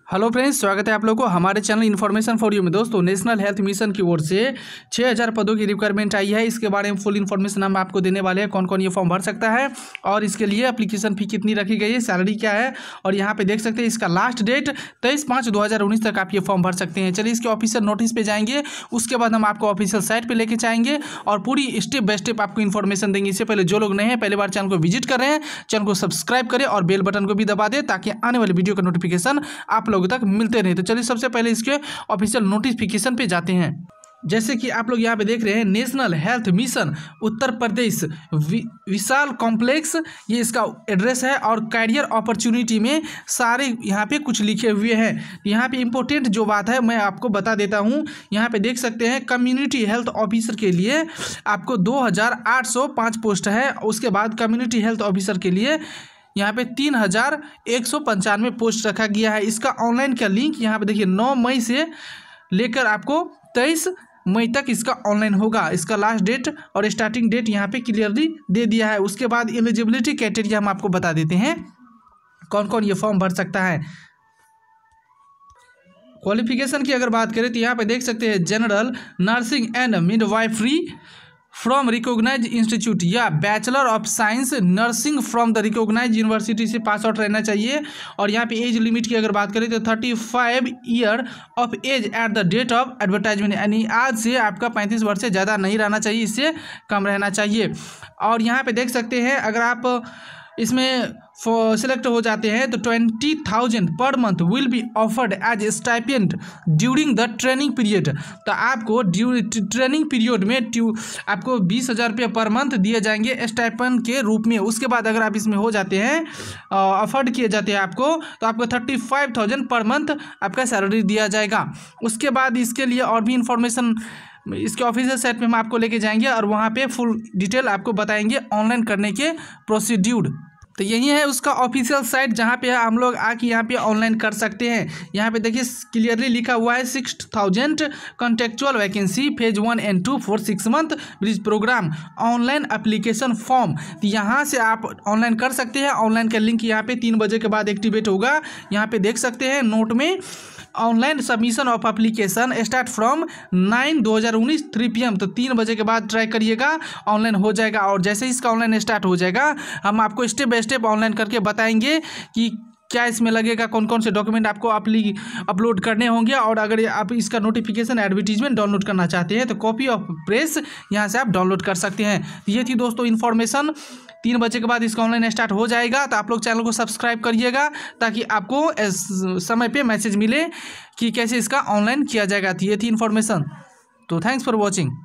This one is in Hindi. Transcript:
हेलो फ्रेंड्स, स्वागत है आप लोगों को हमारे चैनल इन्फॉर्मेशन फॉर यू में। दोस्तों, नेशनल हेल्थ मिशन की ओर से 6000 पदों की रिक्वायरमेंट आई है। इसके बारे में फुल इन्फॉर्मेशन हम आपको देने वाले हैं, कौन कौन ये फॉर्म भर सकता है और इसके लिए एप्लीकेशन फ़ी कितनी रखी गई है, सैलरी क्या है। और यहाँ पे देख सकते हैं इसका लास्ट डेट 23/5/2019 तक आप ये फॉर्म भर सकते हैं। चलिए इसके ऑफिशियल नोटिस पे जाएंगे, उसके बाद हम आपको ऑफिशियल साइट पर लेके जाएंगे और पूरी स्टेप बाय स्टेप आपको इन्फॉर्मेशन देंगे। इससे पहले जो लोग नए हैं, पहली बार चैनल को विजिट कर रहे हैं, चैनल को सब्सक्राइब करें और बेल बटन को भी दबा दें ताकि आने वाली वीडियो का नोटिफिकेशन आप लोगों तक मिलते रहे। तो चलिए सबसे पहले इसके ऑफिशियल नोटिफिकेशन पे जाते हैं। जैसे कि आप लोग यहाँ पे देख रहे हैं, national health mission Uttar Pradesh Vishal complex, ये इसका एड्रेस है। और कैरियर अपॉर्चुनिटी में सारे यहाँ पे कुछ लिखे हुए हैं। यहाँ पे इंपॉर्टेंट जो बात है मैं आपको बता देता हूँ। यहाँ पे देख सकते हैं कम्युनिटी हेल्थ ऑफिसर के लिए आपको 2805 पोस्ट है। उसके बाद कम्युनिटी हेल्थ ऑफिसर के लिए यहाँ पे 3195 पोस्ट रखा गया है। इसका ऑनलाइन का लिंक यहाँ पे देखिए 9 मई से लेकर आपको 23 मई तक इसका ऑनलाइन होगा। इसका लास्ट डेट और स्टार्टिंग डेट यहाँ पे क्लियरली दे दिया है। उसके बाद एलिजिबिलिटी क्राइटेरिया हम आपको बता देते हैं कौन कौन ये फॉर्म भर सकता है। क्वालिफिकेशन की अगर बात करें तो यहाँ पे देख सकते हैं general nursing and midwifery from recognize institute या bachelor of science nursing from the recognize university से पास आउट रहना चाहिए। और यहाँ पे एज लिमिट की अगर बात करें तो 35 year of age at the date of advertisement, यानी आज से आपका 35 वर्ष से ज़्यादा नहीं रहना चाहिए, इससे कम रहना चाहिए। और यहाँ पे देख सकते हैं अगर आप इसमें सिलेक्ट हो जाते हैं तो 20,000 पर month will be offered as stipend during the training period. तो आपको ट्रेनिंग पीरियड में आपको 20,000 रुपये पर मंथ दिए जाएंगे स्टाइपेंड के रूप में। उसके बाद अगर आप इसमें हो जाते हैं, ऑफर्ड किए जाते हैं आपको, तो आपको 35,000 पर मंथ आपका सैलरी दिया जाएगा। उसके बाद इसके लिए और भी इंफॉर्मेशन इसके ऑफिशियल साइट पे हम आपको लेके जाएंगे और वहाँ पे फुल डिटेल आपको बताएंगे ऑनलाइन करने के प्रोसीड्यूर। तो यही है उसका ऑफिशियल साइट जहाँ पे हम लोग आके यहाँ पे ऑनलाइन कर सकते हैं। यहाँ पे देखिए क्लियरली लिखा हुआ है 6000 contractual vacancy phase 1 and 2 for 6 month bridge program online application form. तो यहाँ से आप ऑनलाइन कर सकते हैं। ऑनलाइन का लिंक यहाँ पे 3 बजे के बाद एक्टिवेट होगा। यहाँ पे देख सकते हैं नोट में online submission of application start from 9/2019 3 PM। तो 3 बजे के बाद ट्राई करिएगा, ऑनलाइन हो जाएगा। और जैसे ही इसका ऑनलाइन स्टार्ट हो जाएगा हम आपको स्टेप बाय स्टेप ऑनलाइन करके बताएंगे कि क्या इसमें लगेगा, कौन कौन से डॉक्यूमेंट आपको अपलोड करने होंगे। और अगर आप इसका नोटिफिकेशन एडवर्टीजमेंट डाउनलोड करना चाहते हैं तो कॉपी ऑफ प्रेस यहाँ से आप डाउनलोड कर सकते हैं। ये थी दोस्तों इन्फॉर्मेशन। 3 बजे के बाद इसका ऑनलाइन स्टार्ट हो जाएगा। तो आप लोग चैनल को सब्सक्राइब करिएगा ताकि आपको समय पे मैसेज मिले कि कैसे इसका ऑनलाइन किया जाएगा। तो ये थी इन्फॉर्मेशन। तो थैंक्स फॉर वॉचिंग।